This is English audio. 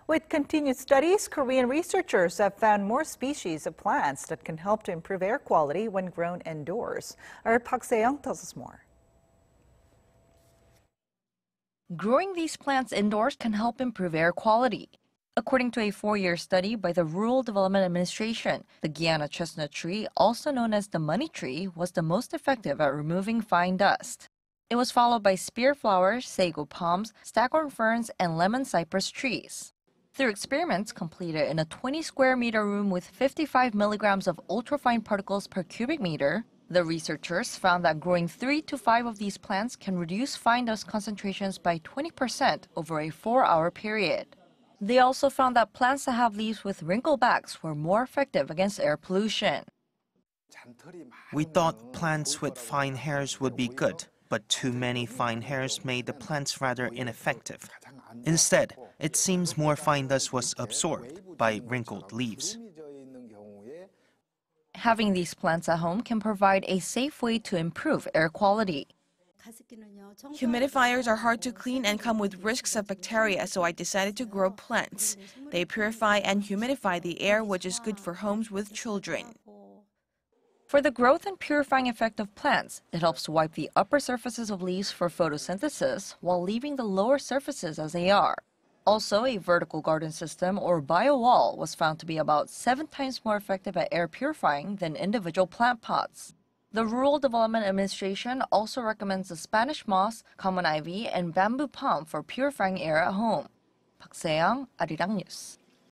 With continued studies, Korean researchers have found more species of plants that can help to improve air quality when grown indoors. Our Park Se-young tells us more. Growing these plants indoors can help improve air quality. According to a 4-year study by the Rural Development Administration, the Guiana chestnut tree, also known as the money tree, was the most effective at removing fine dust. It was followed by spearflowers, sago palms, staghorn ferns, and lemon cypress trees. Through experiments completed in a 20 square meter room with 55 milligrams of ultrafine particles per cubic meter, the researchers found that growing 3 to 5 of these plants can reduce fine dust concentrations by 20% over a 4-hour period. They also found that plants that have leaves with wrinkled backs were more effective against air pollution. We thought plants with fine hairs would be good, but too many fine hairs made the plants rather ineffective. Instead, it seems more fine dust was absorbed by wrinkled leaves. Having these plants at home can provide a safe way to improve air quality. Humidifiers are hard to clean and come with risks of bacteria, so I decided to grow plants. They purify and humidify the air, which is good for homes with children. For the growth and purifying effect of plants, it helps to wipe the upper surfaces of leaves for photosynthesis while leaving the lower surfaces as they are. Also, a vertical garden system or bio-wall was found to be about 7 times more effective at air purifying than individual plant pots. The Rural Development Administration also recommends the Spanish moss, common ivy, and bamboo palm for purifying air at home. Park Se-young, Arirang News.